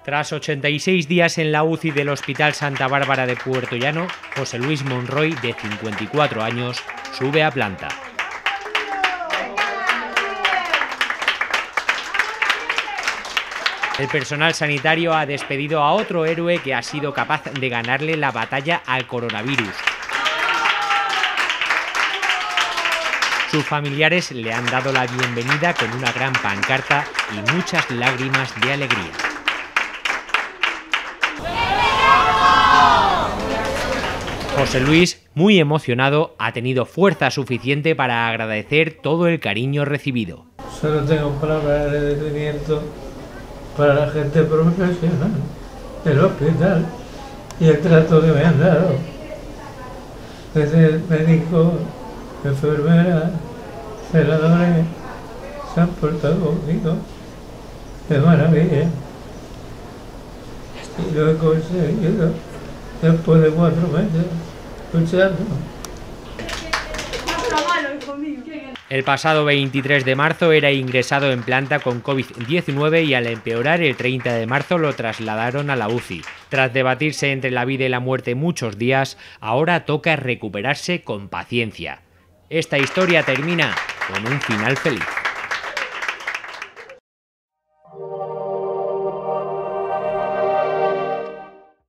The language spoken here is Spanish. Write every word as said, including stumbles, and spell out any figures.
Tras ochenta y seis días en la U C I del Hospital Santa Bárbara de Puerto Llano, José Luis Monroy, de cincuenta y cuatro años, sube a planta. El personal sanitario ha despedido a otro héroe que ha sido capaz de ganarle la batalla al coronavirus. Sus familiares le han dado la bienvenida con una gran pancarta y muchas lágrimas de alegría. José Luis, muy emocionado, ha tenido fuerza suficiente para agradecer todo el cariño recibido. Solo tengo palabras de agradecimiento para la gente profesional del hospital y el trato que me han dado. Desde médicos, enfermeras, celadores, se han portado conmigo de maravilla. Y lo he conseguido después de cuatro meses luchando. El pasado veintitrés de marzo era ingresado en planta con COVID diecinueve y al empeorar el treinta de marzo lo trasladaron a la U C I. Tras debatirse entre la vida y la muerte muchos días, ahora toca recuperarse con paciencia. Esta historia termina con un final feliz.